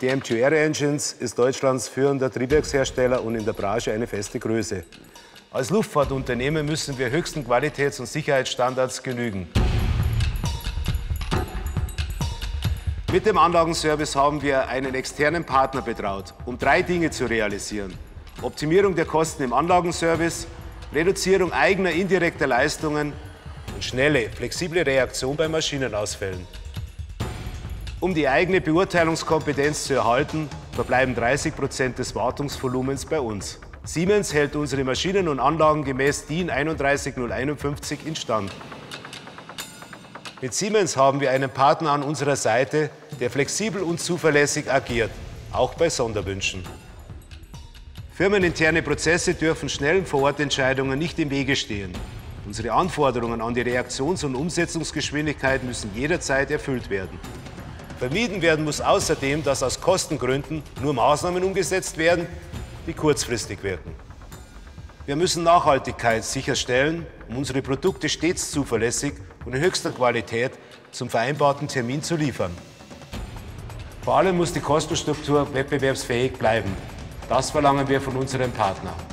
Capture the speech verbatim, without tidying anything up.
D M G Aero Engines ist Deutschlands führender Triebwerkshersteller und in der Branche eine feste Größe. Als Luftfahrtunternehmen müssen wir höchsten Qualitäts- und Sicherheitsstandards genügen. Mit dem Anlagenservice haben wir einen externen Partner betraut, um drei Dinge zu realisieren: Optimierung der Kosten im Anlagenservice, Reduzierung eigener indirekter Leistungen und schnelle, flexible Reaktion bei Maschinenausfällen. Um die eigene Beurteilungskompetenz zu erhalten, verbleiben dreißig Prozent des Wartungsvolumens bei uns. Siemens hält unsere Maschinen und Anlagen gemäß D I N einunddreißig null einundfünfzig instand. Mit Siemens haben wir einen Partner an unserer Seite, der flexibel und zuverlässig agiert, auch bei Sonderwünschen. Firmeninterne Prozesse dürfen schnellen Vorortentscheidungen nicht im Wege stehen. Unsere Anforderungen an die Reaktions- und Umsetzungsgeschwindigkeit müssen jederzeit erfüllt werden. Vermieden werden muss außerdem, dass aus Kostengründen nur Maßnahmen umgesetzt werden, die kurzfristig wirken. Wir müssen Nachhaltigkeit sicherstellen, um unsere Produkte stets zuverlässig und in höchster Qualität zum vereinbarten Termin zu liefern. Vor allem muss die Kostenstruktur wettbewerbsfähig bleiben. Das verlangen wir von unserem Partner.